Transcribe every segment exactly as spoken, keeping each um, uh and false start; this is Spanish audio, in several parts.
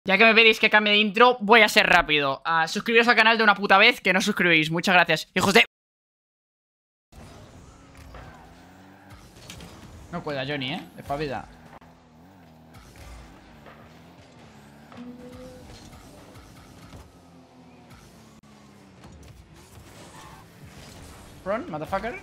Ya que me pedís que cambie de intro, voy a ser rápido. Uh, suscribiros al canal de una puta vez, que no suscribís. Muchas gracias, hijos de... No cuela Johnny, eh. Espabila. Front, motherfucker.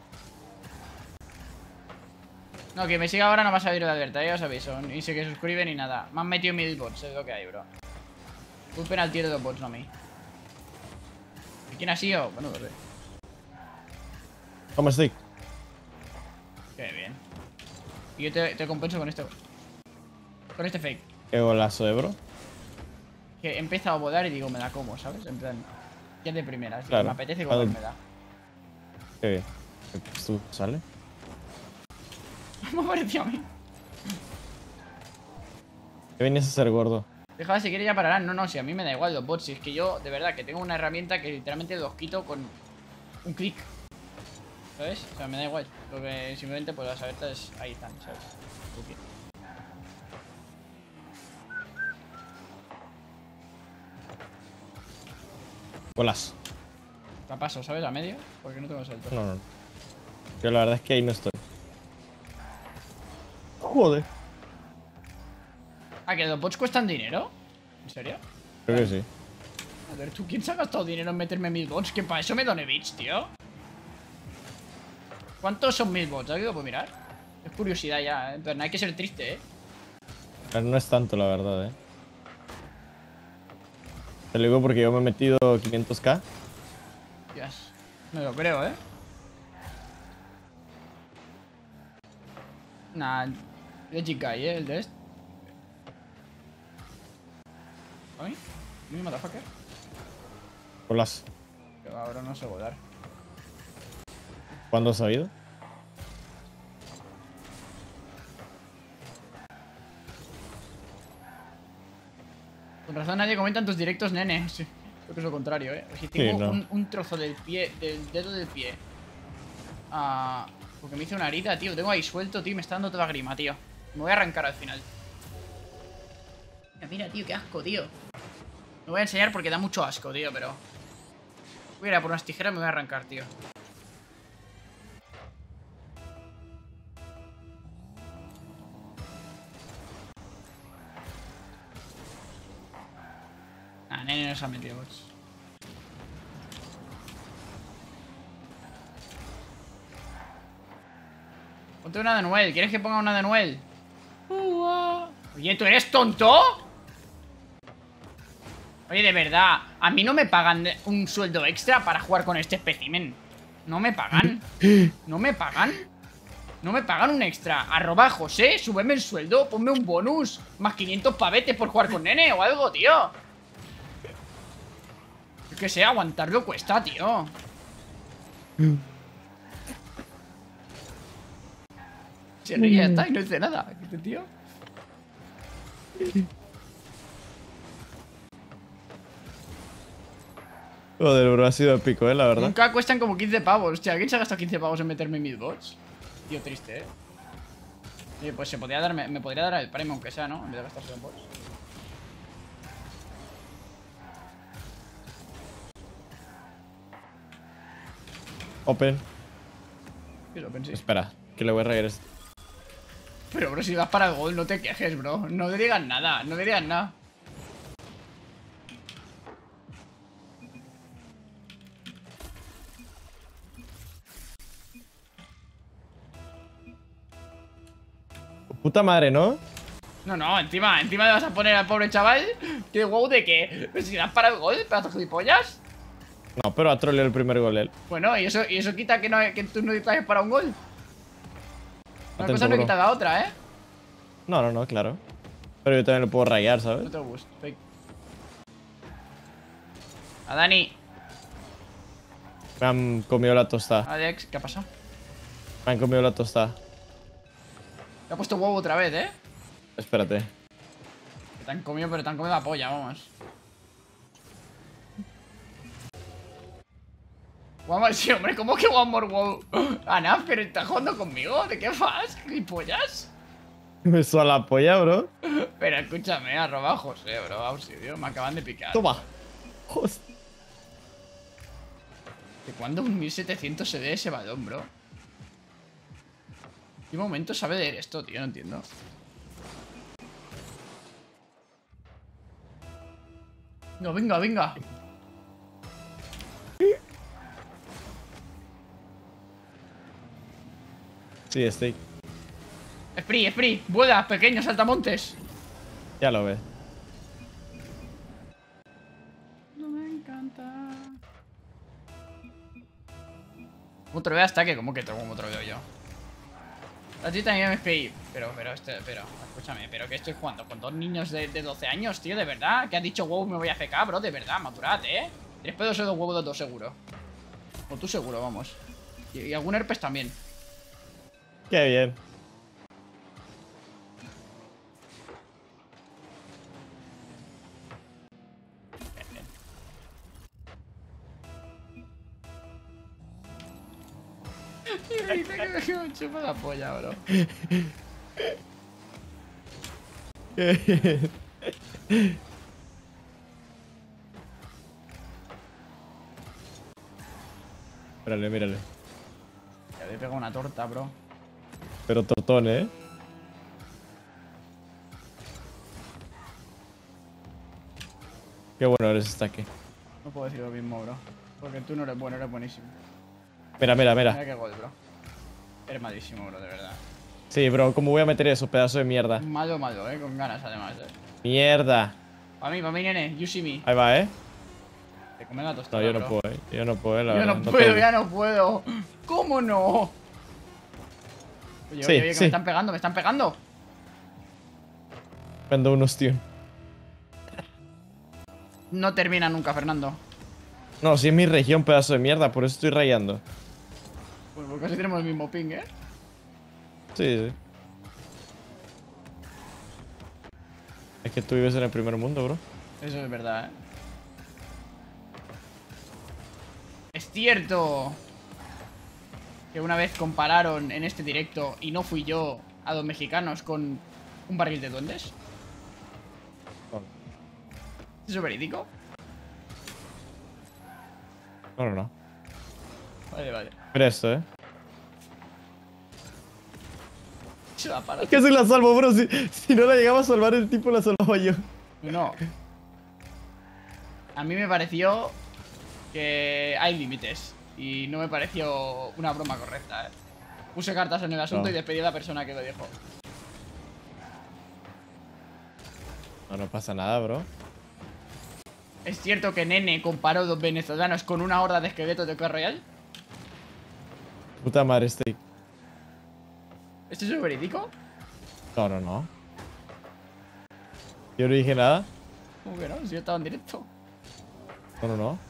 No, que me siga ahora no va a salir de alerta, ya os aviso. Ni sé que suscribe ni nada. Me han metido mil bots, es lo que hay, bro. Culpen al tiro de los bots, no a mí. ¿Y quién ha sido? Bueno, no sé. ¿Cómo estoy? Qué bien. Y yo te, te compenso con esto. Con este fake. Qué golazo, eh, bro. Que he empezado a volar y digo, me la como, ¿sabes? En plan, ya de primera. Claro. Me apetece cuando me da. Qué bien. ¿Tú sale? Me pareció a mí. ¿Qué venías a hacer, gordo? Déjala, si quiere ya pararán. No, no, si a mí me da igual los bots. Si es que yo, de verdad, que tengo una herramienta que literalmente los quito con un clic. ¿Sabes? O sea, me da igual. Lo que simplemente, pues las alertas ahí están, ¿sabes? Okay. Golazo. La paso, ¿sabes? A medio. Porque no tengo salto. No, no. Yo la verdad es que ahí no estoy. Joder. ¿Ah, que los bots cuestan dinero? ¿En serio? Creo que sí. A ver, ¿tú quién se ha gastado dinero en meterme mil bots? Que para eso me doné bits, tío. ¿Cuántos son mil bots? ¿Has ido por mirar? Es curiosidad ya, ¿eh? Pero no hay que ser triste, ¿eh? Pero no es tanto, la verdad, eh. Te lo digo porque yo me he metido quinientos k. Dios, no lo creo, ¿eh? Nah, legit guy, ¿eh? El de este. ¿Ay? ¿Mi motherfucker? Golazo. Que ahora no sé volar. ¿Cuándo has sabido? Con razón nadie comenta en tus directos, nene. Sí, creo que es lo contrario, ¿eh? Si tengo Sí, no. un, un trozo del pie, del dedo del pie. Ah, porque me hice una herida, tío. Lo tengo ahí suelto, tío. Me está dando toda grima, tío. Me voy a arrancar al final. Mira, mira, tío, qué asco, tío. Me voy a enseñar porque da mucho asco, tío, pero... Voy a ir a por unas tijeras y me voy a arrancar, tío. Ah, nene no se ha metido bots. Ponte una de Noel. ¿Quieres que ponga una de Noel? Oye, ¿tú eres tonto? Oye, de verdad, a mí no me pagan un sueldo extra para jugar con este espécimen. No me pagan. No me pagan. No me pagan un extra. Arroba José, súbeme el sueldo, ponme un bonus. Más quinientos pavetes por jugar con nene o algo, tío. Yo que sé, aguantarlo cuesta, tío. Se ríe, ya está, y no dice nada. Este tío. Joder, bro, ha sido épico, eh, la verdad. Nunca cuestan como quince pavos. Hostia, ¿quién se ha gastado quince pavos en meterme mil bots? Tío, triste, eh. Oye, pues se podría darme, me podría dar el premio, aunque sea, ¿no? En vez de gastarse en bots. Open. ¿Qué lo pensé? Espera, que le voy a rayar esto. Pero, bro, si vas para el gol, no te quejes, bro. No digas nada, no digas nada. Puta madre, ¿no? No, no, encima, encima le vas a poner al pobre chaval. ¿Qué wow de qué? ¿Pero si das para el gol, pedazo de gilipollas? No, pero ha troleado el primer gol él. Bueno, y eso, y eso quita que, no, que tú no dispares para un gol. Una Atento, cosa no bro. quita la otra, ¿eh? No, no, no, claro. Pero yo también lo puedo rayar, ¿sabes? No te gusta. Fake. A Dani. Me han comido la tostada. Alex, ¿qué ha pasado? Me han comido la tostada. Te ha puesto huevo otra vez, ¿eh? Espérate. Que te han comido, pero te han comido la polla, vamos. One more, sí, hombre, ¿cómo que one more wow? Ana, pero estás jugando conmigo, ¿de qué vas? ¿Qué pollas? Me suena la polla, bro. Pero escúchame, arroba José, bro. Auxilio, me acaban de picar. Toma. Hostia. ¿De cuándo un mil setecientos se ve ese balón, bro? ¿Qué momento sabe de esto, tío? No entiendo. No, venga, venga. Sí, Steak. Spree, Spree, vuela, pequeño saltamontes. Ya lo ves. No me encanta. ¿Cómo te lo veo hasta que? ¿Cómo que te, cómo te lo veo yo? A ti también me Spree. Pero, pero, este, pero, escúchame, pero que estoy jugando con dos niños de, de doce años, tío, de verdad. Que has dicho, wow, me voy a F K, bro, de verdad, madurate, eh. Tres pedos o dos huevos de dos seguro. O tú seguro, vamos. Y, y algún herpes también. Qué bien. Y me dice que me chupa la polla, bro. Qué bien. Mírale, mírale. Ya le he pegado una torta, bro. Pero tortón, ¿eh? Qué bueno eres, Staque. No puedo decir lo mismo, bro. Porque tú no eres bueno, eres buenísimo. Mira, mira, Mira mira. qué gol, bro. Eres malísimo, bro, de verdad. Sí, bro, ¿cómo voy a meter eso, pedazo de mierda? Malo, malo, eh. Con ganas, además, eh. Mierda. Pa' mí, pa' mí, nene. You see me. Ahí va, ¿eh? Te come la tostada, No, yo no bro. puedo, ¿eh? Yo no puedo, eh, la Yo verdad. no No puedo, tengo. ya no puedo. ¿Cómo no? Oye, Sí, oye, oye, que sí. me están pegando, me están pegando. Cuando unos, tío. No termina nunca, Fernando. No, si es mi región, pedazo de mierda, por eso estoy rayando. Pues porque casi tenemos el mismo ping, eh. Sí, sí. Es que tú vives en el primer mundo, bro. Eso es verdad, eh. Es cierto que una vez compararon en este directo, y no fui yo, a los mexicanos con un barril de duendes. ¿Eso es verídico? No, no, no. Vale, vale. Mira esto, ¿eh? Se va a parar. Es que si la salvo, bro. Si, si no la llegaba a salvar el tipo, la salvaba yo. No. A mí me pareció que hay límites. Y no me pareció una broma correcta, eh. Puse cartas en el asunto No. y despedí a la persona que lo dijo. No, no pasa nada, bro. ¿Es cierto que Nene comparó a los venezolanos con una horda de esqueletos de Clash Royale? Puta madre, Steak. ¿Esto es verídico? No, no, no. Yo no dije nada. ¿Cómo que no? Si yo estaba en directo. No, no, no.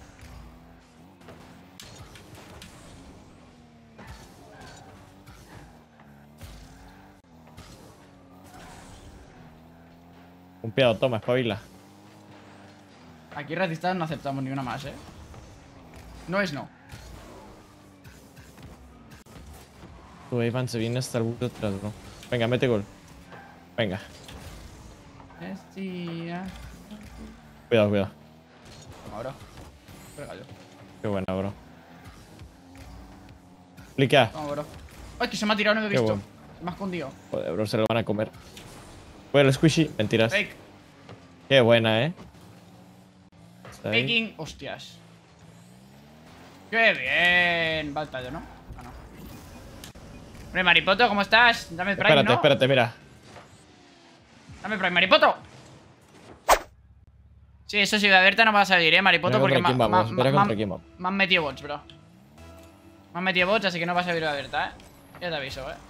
Un piado, toma, espabila. Aquí racistas no aceptamos ni una más, eh. No es no. Tu Ivan se viene hasta el bus de atrás, bro. Venga, mete gol. Venga. Decía. Cuidado, cuidado. Toma, bro. Regalo. Qué buena, bro. Explica. Toma, bro. Ay, que se me ha tirado, no lo he Qué visto. bueno. Se me ha escondido. Joder, bro, se lo van a comer. Bueno, el squishy. Mentiras. Fake. Qué buena, eh. Está ahí. Faking. Hostias. Qué bien. Va al tallo, ¿no? Ah, no. Hombre, Maripoto, ¿cómo estás? Dame el Prime, Espérate, ¿no? espérate, mira. Dame el Prime, Maripoto. Sí, eso sí, de Aberta no va a salir, eh, Maripoto, Verá porque contra quién vamos, verá contra quién vamos. me han metido bots, bro. Me han metido bots, así que no va a salir de Aberta, eh. Ya te aviso, eh.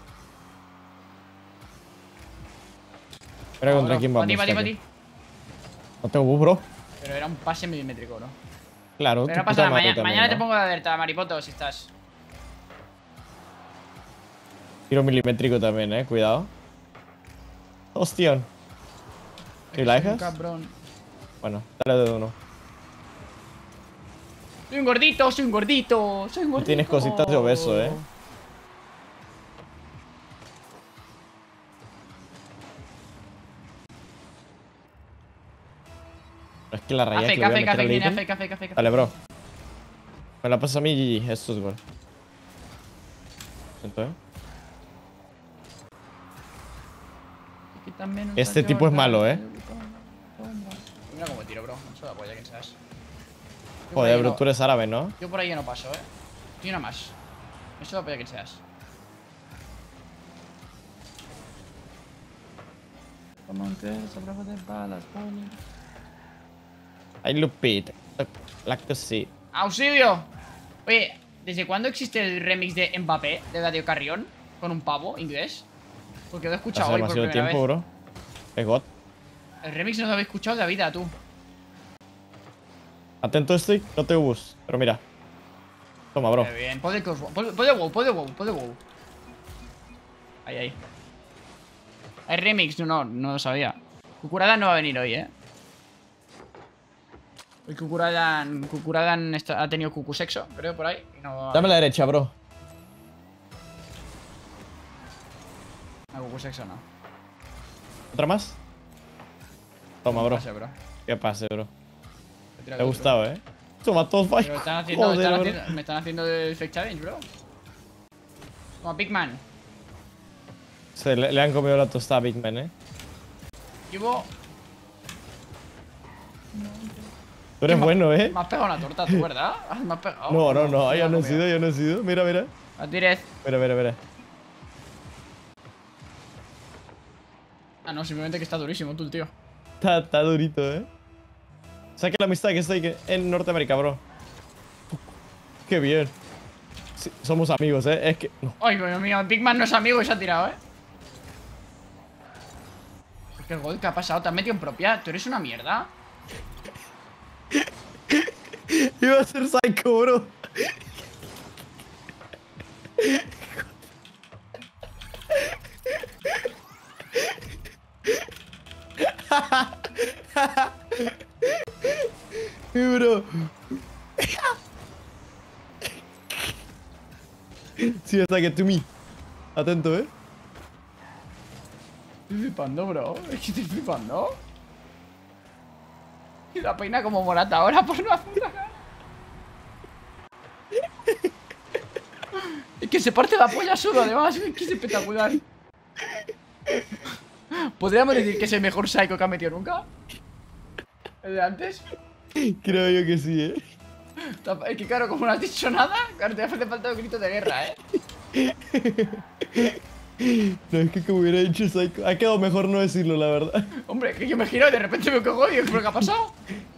Mira No, contra bro. quién Pa' vamos. ti, pa' ti, pa' Taki. ti. No tengo bus, bro. Pero era un pase milimétrico, bro. Claro, Pero tu no pasa nada, puta madre mañana, también, mañana te ¿no? pongo de Aberta, Maripoto, si estás. Tiro milimétrico también, eh. Cuidado. Hostia. ¿Y la Soy un dejas? cabrón. Bueno, dale de uno. Soy un gordito, soy un gordito, soy un gordito. tienes cositas de obeso, eh. Es que la raya Café, que le voy a café, meter café, al viene, ítem. café, café, café. Dale, bro. Me la pasa a mí, G G. Esto es gol. Siento, ¿eh? Este tipo es malo, ¿eh? Mira cómo tiro, bro. No se la polla, que seas. Joder, bro, tú eres árabe, ¿no? Yo por ahí ya no paso, eh. Ni una más. Eso la polla que seas. I look it. Like to see. ¡Auxilio! Oye, ¿desde cuándo existe el remix de Mbappé de Dadio Carrión? Con un pavo inglés. Porque lo he escuchado Hace hoy por demasiado primera tiempo, vez. bro. Es God. El remix no lo había escuchado de la vida, tú. Atento estoy, no te bus. Pero mira. Toma, bro. Muy bien. Pon de crossbow, pon de wow, pon de wow, pon de wow. Ahí, ahí. Hay remix, no, no, no lo sabía. Kukuradan no va a venir hoy, eh. El Kukuradan, Kukuradan está- ha tenido cucusexo, creo, por ahí. Y no va a Dame la derecha, bro. No, cucusexo no. ¿Otra más? Toma, bro. Pase, bro. ¿Qué pase, bro? He tirado Me ha otro. gustado, eh. Toma, todos Pero están haciendo, Joder, están bro. haciendo- me están haciendo el fake challenge, bro. Como Big Man. Se le, le han comido la tostada a Big Man, eh. Llevo. Tú eres Me- bueno, eh. Me has pegado una torta, tú, ¿verdad? Ah, Me has pegado. No, no, no. Me Yo la no he comido. sido, yo no he sido. Mira, mira. La tires. Mira, mira, mira. Ah, no, simplemente que está durísimo tú, el tío. Está, está durito, eh. Saque la amistad que estoy en Norteamérica, bro. Qué bien. Sí, somos amigos, eh. Es que. No. Ay, Dios mío, Big Man no es amigo y se ha tirado, eh. ¿Qué gol? ¿Qué ha pasado? ¿Te has metido en propia? ¿Tú eres una mierda? Iba a ser psycho, bro. Bro. Sí, hasta que to me. Atento, eh. Estoy flipando, bro. Es que estoy flipando. Y la peina como Morata ahora por no hacer nada. Es que se parte la polla solo, además. Es que es espectacular. ¿Podríamos decir que es el mejor psycho que ha metido nunca? ¿El de antes? Creo yo que sí, eh. Es que claro, como no has dicho nada, claro, te hace falta un grito de guerra, ¿eh? No, es que como hubiera dicho psycho. Ha quedado mejor no decirlo, la verdad. Hombre, que yo me giro y de repente me cojo y digo, ¿pero qué ha pasado?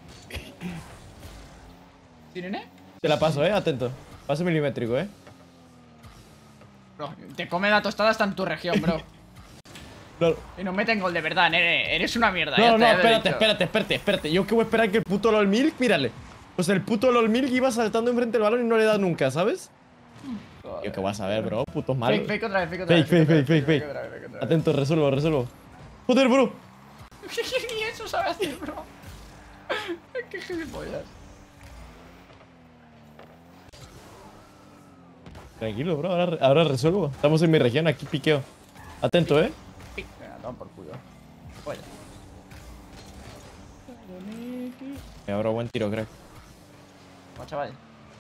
¿Sí, nene? Te la paso, eh. Atento. Paso milimétrico, eh. Bro, te come la tostada hasta en tu región, bro. No, Y nos meten gol de verdad, nene. Eres una mierda. no, ya no, está, ya lo he espérate, dicho. espérate, espérate, espérate. Yo que voy a esperar que el puto LOL Milk, mírale. Pues el puto LOL Milk iba saltando enfrente del balón y no le da nunca, ¿sabes? Yo que vas a ver, bro. Putos malos. Fake, fake otra vez, fake otra Fake, vez. fake, otra fake, vez, fake, otra vez, fake otra vez. Atento, resuelvo, resuelvo. Joder, bro. Ni eso sabe hacer, bro. Qué gilipollas. Tranquilo, bro. Ahora, ahora resuelvo. Estamos en mi región, aquí piqueo. Atento, eh. Venga, toma por culo. Polla. Me abro buen tiro, crack. Como chaval.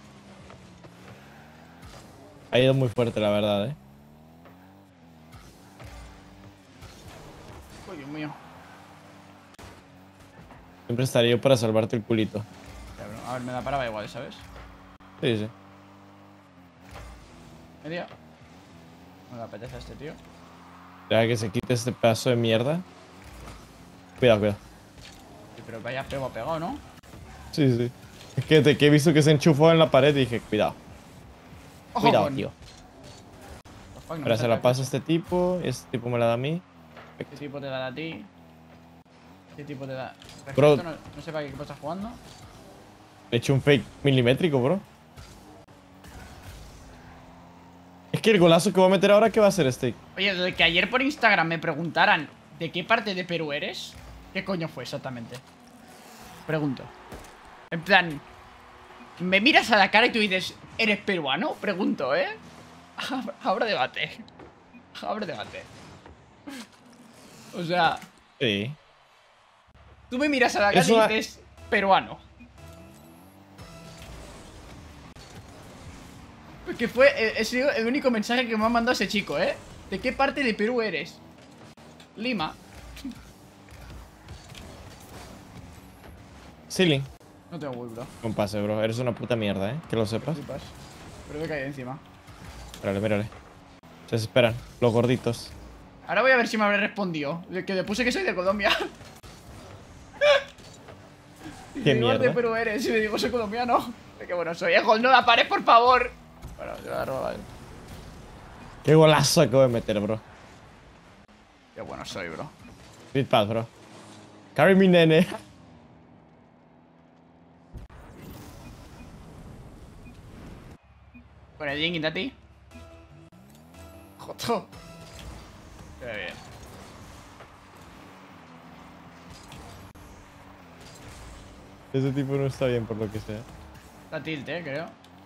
Ha ido muy fuerte, la verdad, eh. Uy, Dios mío. Siempre estaría yo para salvarte el culito. Cabrón. A ver, me la paraba igual, ¿sabes? Sí, sí. Medio. No le apetece a este tío. Deja que se quite este pedazo de mierda. Cuidado, cuidado. Sí, pero vaya pego ha pegado, ¿no? Sí, sí. Es que te que he visto que se enchufó en la pared y dije, cuidado. Ojo Cuidado, con- tío. What the fuck, no Ahora me se la ataques. paso a este tipo y este tipo me la da a mí. ¿Qué tipo te da a ti? ¿Qué tipo te da? Bro. Perfecto, no, no sé para qué equipo estás jugando. Le he hecho un fake milimétrico, bro. Es que el golazo que voy a meter ahora, ¿qué va a hacer este? Oye, de que ayer por Instagram me preguntaran de qué parte de Perú eres, ¿qué coño fue exactamente? Pregunto. En plan, ¿me miras a la cara y tú dices, ¿eres peruano? Pregunto, ¿eh? Ahora debate. Ahora debate. O sea, Sí. tú me miras a la cara Eso y ha- dices, peruano. Que fue es el único mensaje que me ha mandado ese chico, ¿eh? ¿De qué parte de Perú eres? Lima. Ceiling. No tengo wood, bro. Un pase, bro. Eres una puta mierda, ¿eh? Que lo sepas. Flipas. Pero me caí encima. Mírale, mírale. Se desesperan. Los gorditos. Ahora voy a ver si me habré respondido. Que le puse que soy de Colombia. ¿Qué mierda? mierda? de Perú eres? Y me digo, soy colombiano. Qué bueno soy. Eh, no la pared, por favor. Bueno, te voy a robar. Qué golazo acabo de meter, bro. Qué bueno soy, bro. Speed pass, bro. Carry mi nene. Con el Jing a ti. Joto. Qué bien. Ese tipo no está bien por lo que sea. Está tilt, eh, creo.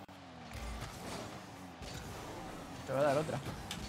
Te va a dar otra.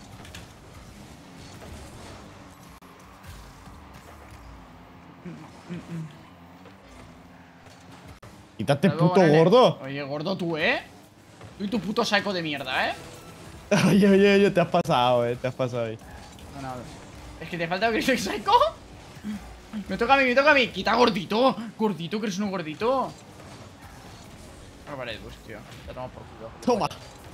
Quítate, Luego, puto nene. gordo. Oye, gordo tú, ¿eh? Tú y tu puto saco de mierda, ¿eh? Oye, oye, oye, te has pasado, eh. Te has pasado ahí. No, no, es que te falta que soy psycho. Me toca a mí, me toca a mí. Quita gordito. Gordito, que eres un gordito. No pared, pues, tío. Ya toma por culo. Toma.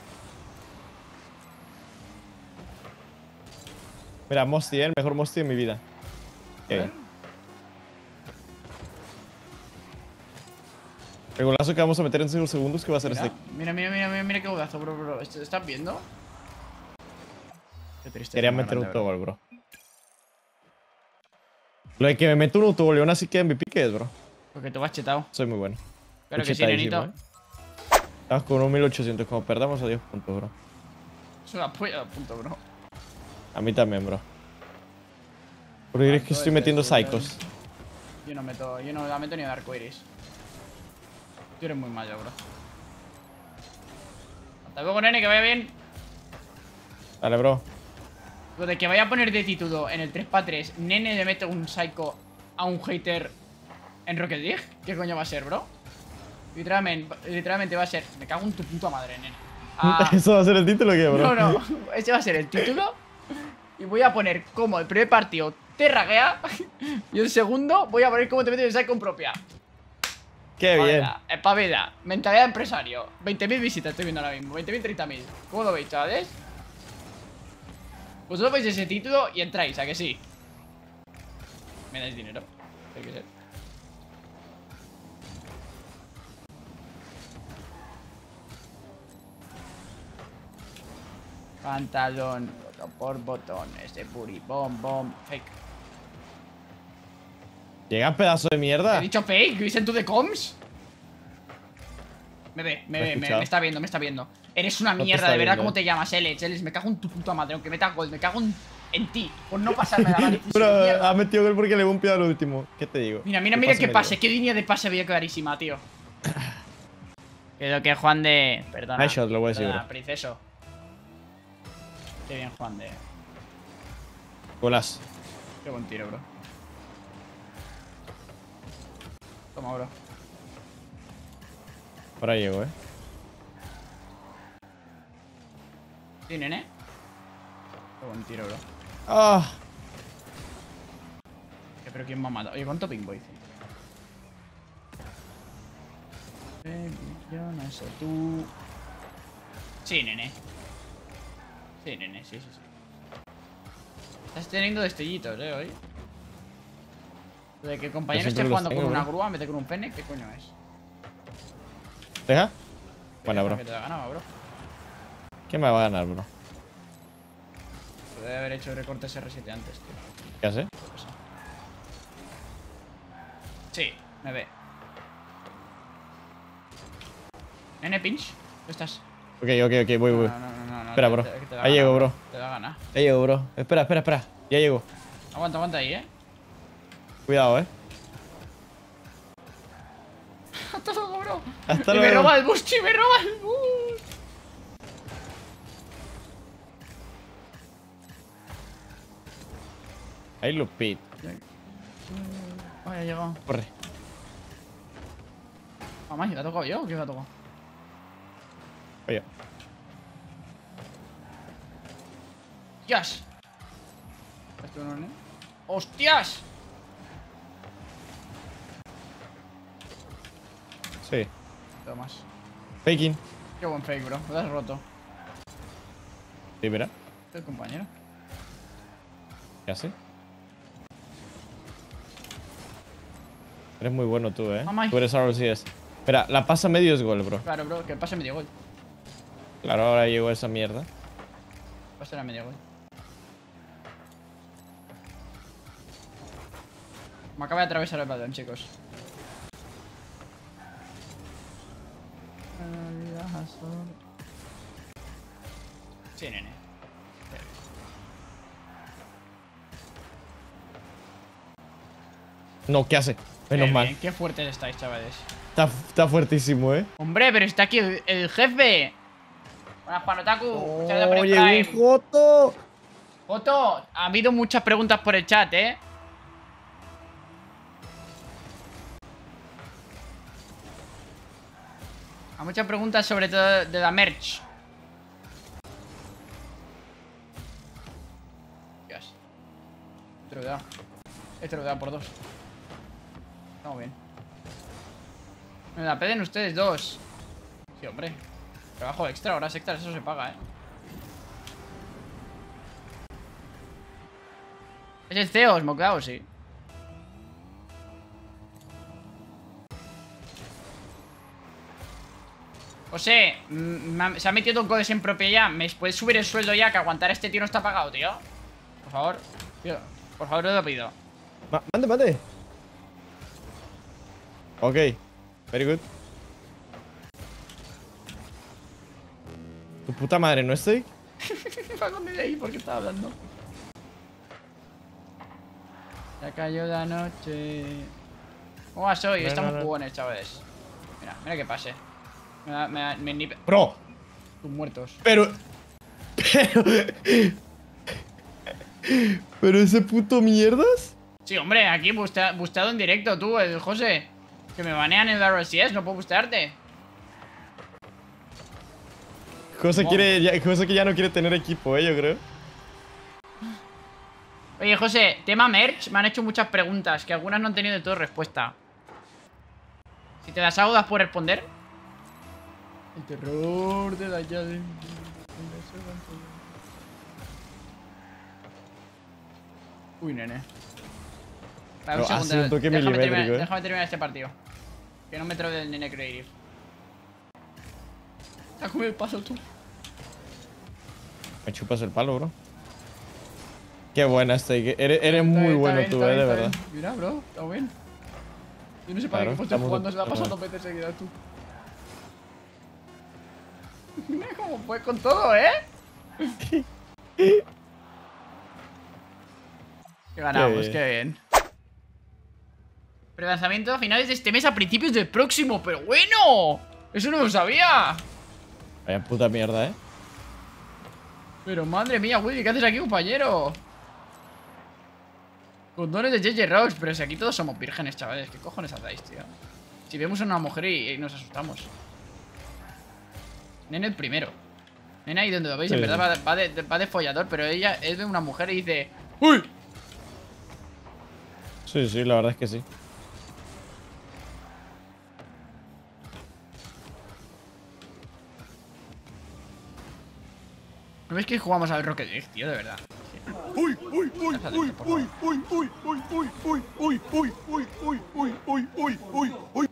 Mira, Mosti, eh, el mejor Mosti de mi vida. Qué bien. El golazo que vamos a meter en cinco segundos, ¿qué va a ser Mira, este? mira, mira, mira, mira, mira qué golazo, bro, bro. ¿Estás viendo? Qué triste. Quería meter un autogol, bro. Lo de que me meto un autogol y aún así queda en mi pique es, bro. Porque tú vas chetado. Soy muy bueno. Claro que sí, Chetadísimo, nenito. eh. Estamos con un mil ochocientos. Como perdamos, adiós puntos, bro. Es una polla, punto, bro. A mí también, bro. Porque crees que estoy metiendo psychos. Yo no meto, yo no la meto ni de arcoiris. Tú eres muy malo, bro. Hasta luego, nene, que vaya bien. Dale, bro. Lo de que vaya a poner de título en el tres para tres, nene le mete un psycho a un hater en Rocket League. ¿Qué coño va a ser, bro? Literalmente, literalmente va a ser. Me cago en tu puta madre, nene. Ah, ¿Eso va a ser el título o qué, bro? no, no. Ese va a ser el título. Y voy a poner como el primer partido te raguea. Y el segundo voy a poner cómo te metes el psycho en propia. Qué bien. Espabila, mentalidad de empresario. veinte mil visitas estoy viendo ahora mismo. veinte mil, treinta mil. ¿Cómo lo veis, chavales? Vosotros veis ese título y entráis, ¿a que sí? Me dais dinero. Hay que ser. Pantalón, botón por botón. Este puri, bom, bom, fake. Llega pedazo de mierda. ¿He dicho fake? ¿Dicen tú de coms? Me ve, me ¿Lo has ve, me, escuchado? me está viendo, me está viendo. Eres una No te mierda, está de verdad, viendo, ¿cómo eh. te llamas, Alex? Alex, me cago en tu puta madre, aunque metas gol, me cago en, en ti, por no pasarme la análisis. Pero Mierda. ha metido gol porque le un pie al último. ¿Qué te digo? Mira, mira, mira qué me pase, dio? qué línea de pase había clarísima, tío. Creo que Juan de... Perdona. Nice shot, lo voy a decir, Perdona, bro. princeso. Qué bien, Juan de... Golazo. Qué buen tiro, bro. Toma, bro. Ahora llego, eh. Sí, nene. Qué buen tiro, bro. Ah. Eh, Pero ¿quién me ha matado? Oye, ¿cuánto ping voy? Eh, yo no sé, tú... Sí, nene. Sí, nene, sí, sí, sí. Estás teniendo destellitos, eh, hoy. Lo de que el compañero Yo esté siempre los jugando con tengo, una bro. grúa en vez de con un pene, ¿qué coño es? ¿Deja? Buena, bro. Que te la ganaba, bro. ¿Quién me va a ganar, bro? Debe haber hecho recortes R siete antes, tío. ¿Qué hace? Sí, me ve. Nene, pinch. ¿Dónde estás? Ok, ok, ok, voy, voy. No, no, no, no, no, Espera, te- bro. te- que te la Ahí gana, llego, bro. Te da gana. Ya llego, bro. Espera, espera, espera. Ya llego. Aguanta, aguanta ahí, eh. Cuidado, eh. Hasta luego, bro. Hasta y me luego. roba el bus, y me roba el bus. Ahí lo pit. Vaya, llegó. Corre. Mamá, ¿la he tocado yo o quién la ha tocado? Oye. ¡Hostias! Esto no, ¿eh? ¡Hostias! Sí. Todo más. Faking. Qué buen fake, bro. Lo has roto. Sí, mira. El compañero. ¿Qué hace? Eres muy bueno tú, eh. Mamá. Tú eres R C S. Espera, la pasa medio es gol, bro. Claro, bro, que pase medio gol. Claro, ahora llegó esa mierda. Pase la medio gol. Me acaba de atravesar el balón, chicos. Sí, nene. No, ¿qué hace? Menos Qué mal. bien, qué fuertes estáis, chavales. Está, está fuertísimo, eh. Hombre, pero está aquí el, el jefe. Buenas, Panotaku. Muchas gracias por el Oye, Prime. un Joto. Joto, ha habido muchas preguntas por el chat, eh. Hay muchas preguntas sobre todo de la merch. Dios. Este lo da. Este lo da por dos. Estamos bien. Me la peden ustedes dos. Sí, hombre. Trabajo extra, horas extras, eso se paga, eh. Es el C E O, Smokeout, sí. José, mm, se ha metido un codes en propiedad. ¿Me puedes subir el sueldo ya? Que aguantar a este tío no está pagado, tío. Por favor. Tío, por favor, te lo pido. Ma mande, mande. Ok. Very good. Tu puta madre, ¿no estoy? ¿Dónde de ahí? ¿Por qué estaba hablando? Ya cayó la noche. ¿Cómo vas hoy? No, Estamos no, no. jugones, chavales. Mira, mira que pase. Me da, me da, me nipe. Bro. Tus muertos. Pero... Pero... ¿Pero ese puto mierdas? Sí, hombre, aquí bustea, busteado en directo tú, el José. Que me banean en el R C S, no puedo bustearte. José No. quiere... Ya, José que ya no quiere tener equipo, eh, yo creo. Oye, José, tema merch, me han hecho muchas preguntas, que algunas no han tenido de todo respuesta. Si te las hago, ¿das por responder? El terror de la llave. Uy, nene. Vale, un Pero ha segundo, sido un toque déjame, terminar, milimétrico, eh. déjame terminar este partido. Que no me traigo del nene creative. Te has comido el paso tú. Me chupas el palo, bro. Qué buena estoy. que- Eres, eres Está muy bien, está bueno bien, tú, está eh, bien, de está verdad. bien. Mira, bro, está bien. Yo no sé para Claro, qué estoy estamos jugando, de se la ha pasado puta dos veces seguidas tú. Mira cómo fue con todo, ¿eh? Que ganamos, Qué qué bien. Prelanzamiento a finales de este mes, a principios del próximo, pero bueno. Eso no lo sabía. Vaya puta mierda, eh. Pero madre mía, Willy, ¿qué haces aquí, compañero? Condones de J J Rocks, pero si aquí todos somos vírgenes, chavales. ¿Qué cojones hacéis, tío? Si vemos a una mujer y, y nos asustamos. Nene el primero. Nene ahí donde lo veis, Sí, en verdad sí. va de, va, de, va de follador, pero ella es de una mujer y dice ¡uy! Sí, sí, la verdad es que sí. ¿No ves que jugamos al Rocket League, tío? De verdad. Uy, uy, uy, Déjale, uy, por uy, uy, uy, uy, uy, uy, uy, uy, uy, uy, uy, uy, uy, uy, uy.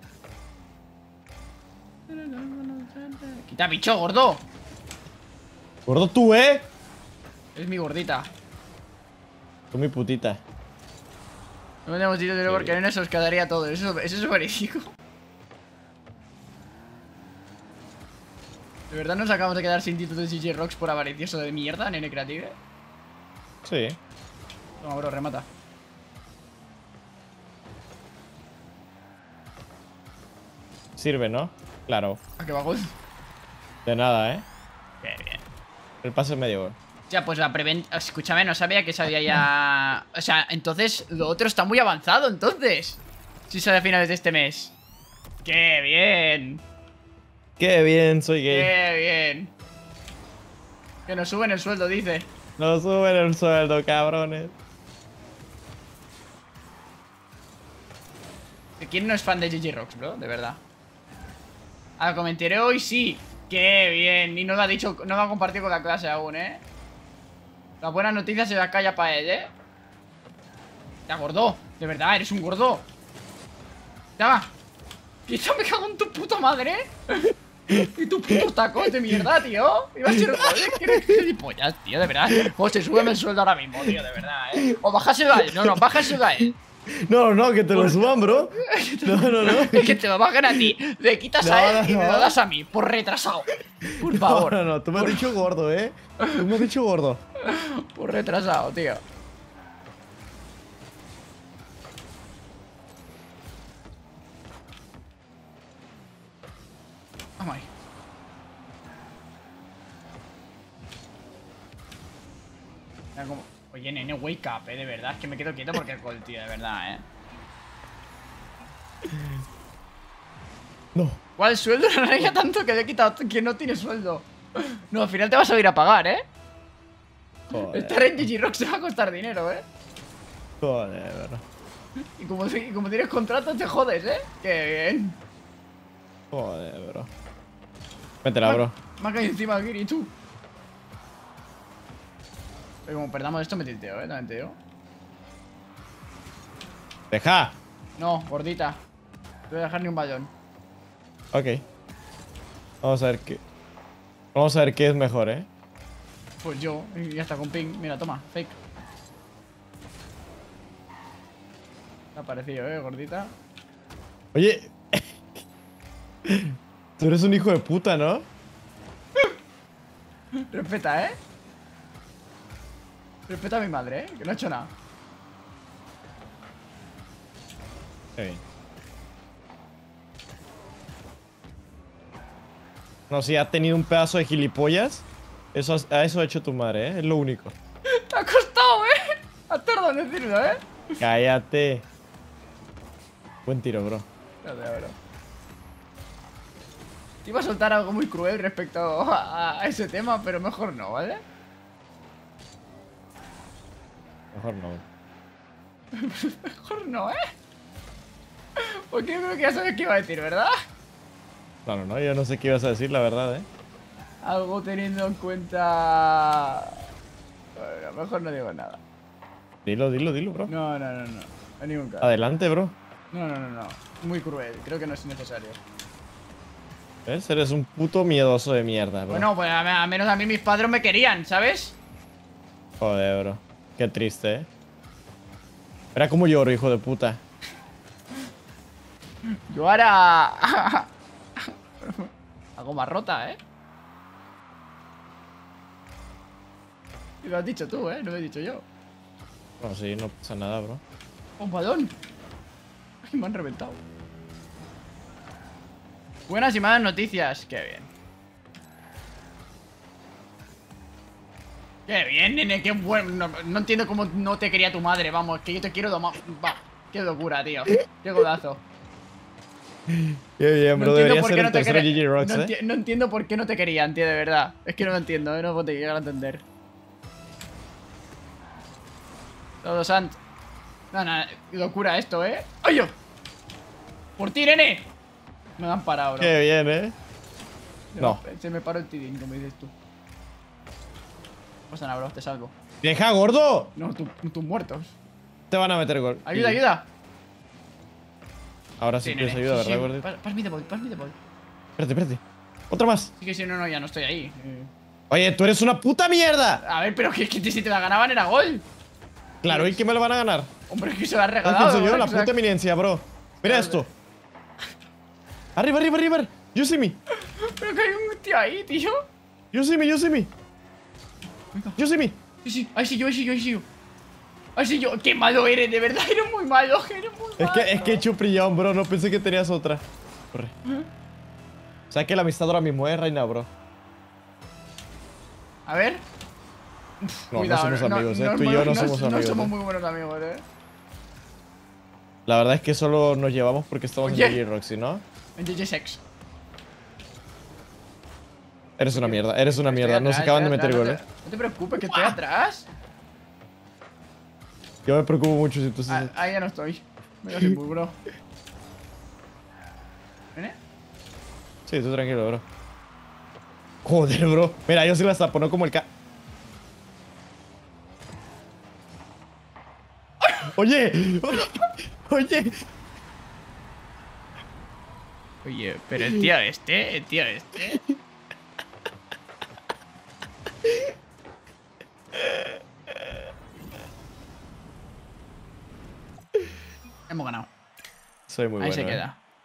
Quita, bicho, gordo. Gordo tú, eh. Es mi gordita. Tú mi putita. No tenemos sitio Sí. porque no se os quedaría todo. Eso, eso es verídico. ¿De verdad nos acabamos de quedar sin título de G J Rocks por avaricioso de mierda, nene creative? Sí. Toma, bro, remata. Sirve, ¿no? Claro. ¿A qué va gol? De nada, eh. Qué bien. El pase es medio gol. Ya, pues la preventa... Escúchame, no sabía que sabía ya... O sea, entonces lo otro está muy avanzado, entonces. Si sale a finales de este mes. ¿Qué ¡Qué bien! Qué bien, soy gay. ¡Qué bien! Que nos suben el sueldo, dice. No suben el sueldo, cabrones. ¿Quién no es fan de G G Rocks, bro? De verdad. Ah, comentaré hoy sí. ¡Qué bien! Y no lo ha dicho, no lo ha compartido con la clase aún, ¿eh? Las buenas noticias se las calla para él, ¿eh? Ya, gordo. De verdad, eres un gordo. Ya va. Quizá me cago en tu puta madre, ¿eh? Y tus putos tacos de mierda, tío. Iba a ser joder, que eres gilipollas, tío, de verdad. José, súbeme el sueldo ahora mismo, tío, de verdad, ¿eh? O bájaselo a él. No, no, bájaselo a él. No, no, que te lo suban, bro. No, no, no. Que te lo bajen a ti. Le quitas No, a él no, y me no. lo das a mí. Por retrasado. Por favor. No, no, no, tú me has dicho gordo, eh. Tú me has dicho gordo. Por retrasado, tío. Vamos ahí. Mira cómo- Oye, nene, wake up, eh, de verdad. Es que me quedo quieto porque el gol, tío, de verdad, eh. No. ¿Cuál sueldo? No reía tanto que le he quitado que no tiene sueldo. No, al final te vas a ir a pagar, eh. Joder. Estar en G G Rock se va a costar dinero, eh. Joder, bro. Y como, y como tienes contrato te jodes, eh. Qué bien. Joder, bro. Métela, bro. Me ha caído encima el Giri, tú. Pero como perdamos esto me tilteo, eh. También te digo. Deja. No, gordita. No voy a dejar ni un ballón. Ok. Vamos a ver qué. Vamos a ver qué es mejor, eh. Pues yo, y ya está con ping. Mira, toma, fake. Te ha parecido, eh, gordita. Oye. Tú eres un hijo de puta, ¿no? Respeta, eh. Respeta a mi madre, eh. Que no ha hecho nada. Qué bien. No, si ha tenido un pedazo de gilipollas. Eso, has- a eso ha hecho tu madre, ¿eh? Es lo único. Te ha costado, eh. Has tardado en decirlo, eh. Cállate. Buen tiro, bro. Espérate, bro. Te iba a soltar algo muy cruel respecto a, a ese tema, pero mejor no, ¿vale? Mejor no. Mejor no, ¿eh? Porque yo creo que ya sabes qué iba a decir, ¿verdad? No, no, no. Yo no sé qué ibas a decir, la verdad, ¿eh? Algo teniendo en cuenta... Bueno, mejor no digo nada. Dilo, dilo, dilo, bro. No, no, no, no. En ningún caso. Adelante, bro. No, no, no, no. Muy cruel. Creo que no es necesario. ¿Ves? Eres un puto miedoso de mierda, bro. Bueno, pues a, a menos a mí mis padres me querían, ¿sabes? Joder, bro. Qué triste, ¿eh? Era como lloro, hijo de puta. Yo ahora... Hago más rota, ¿eh? Y lo has dicho tú, ¿eh? No lo he dicho yo. No, sí, no pasa nada, bro. Un balón. Ay, me han reventado. Buenas y malas noticias. Qué bien. Qué bien, nene. Qué bueno. No, no entiendo cómo no te quería tu madre. Vamos, que yo te quiero domar. Va. Qué locura, tío. Qué golazo. Qué bien, bro. No entiendo Debería por ser qué el no te tercero quería- G G Rocks, no, ¿eh? enti- no entiendo por qué no te querían, tío, de verdad. Es que no lo entiendo, ¿eh? No puedo llegar a entender. Todo sant. No, no, locura esto, ¿eh? ¡Ay, yo! ¡Por ti, nene! Me han parado, bro. Qué bien, ¿eh? No. Se me paró el tidín, como dices tú. No pasa nada, bro, te salvo. ¡Deja, gordo! No, tú- tus muertos. Te van a meter gol. Ayuda, Y- ayuda. Ahora sí, quieres ayuda, sí, ¿verdad, sí. gordito? Pas, pas mi de ball, pas mi de ball. Espérate, espérate. Otra más. Sí que si no, no, ya no estoy ahí. Eh, Oye, tú eres una puta mierda. A ver, pero que, que si te la ganaban era gol. Claro, ¿y qué me lo van a ganar? Hombre, es que se la ha ¿Has regalado. visto yo? ¿verdad? La Que se la- puta eminencia, bro. Mira Vale. esto. Arriba, arriba, arriba. You see me. Pero que hay un tío ahí, tío. You see me, you see me. Venga. You see me. Sí, sí, ahí sí yo, ahí sí yo, ahí sí yo. Ahí sí yo. Qué malo eres, de verdad, eres muy malo, eres muy Es malo. que, es que he hecho prillón, bro. No pensé que tenías otra. Corre. O sea que la amistad ahora mismo es reina, bro. A ver. No, no somos amigos, eh. Tú y muy- yo no somos No amigos. somos eh. muy buenos amigos, eh. La verdad es que solo nos llevamos porque estamos Oye. en G G Roxy, ¿no? En G G Sex. Eres una mierda, eres una Estoy mierda. Nos atrás, acaban de estoy meter atrás, gol, no eh. te- No te preocupes, que estoy atrás. Yo me preocupo mucho si tú Ah, estás... ahí ya no estoy. Me voy a muy bro. ¿Viene? Sí, tú tranquilo, bro. Joder, bro. Mira, yo sí la tapo, no como el ca... Oye, oye, oye. Oye, pero el tío este, el tío este. Hemos ganado. Soy muy Ahí bueno, se eh. queda.